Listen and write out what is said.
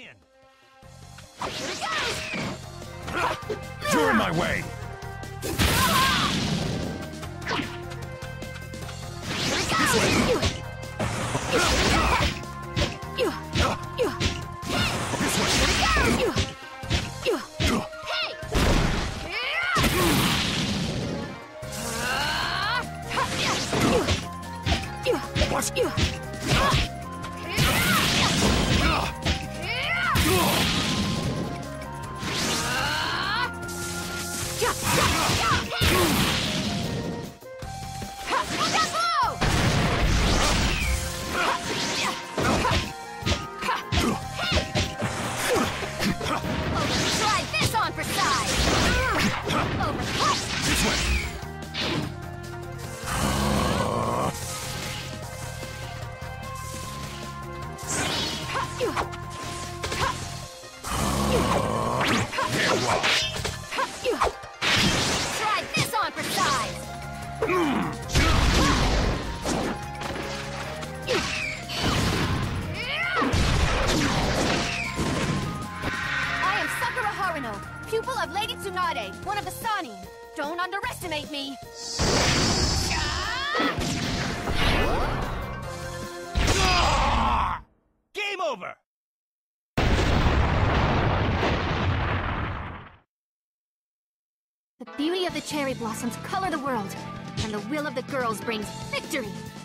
in. Here it goes! You're in my way! Here it goes! What? Try this on for size! This way! Try this on for size! I am Sakura Haruno, pupil of Lady Tsunade, one of the Sani. Don't underestimate me. Game over! The beauty of the cherry blossoms color the world, and the will of the girls brings victory.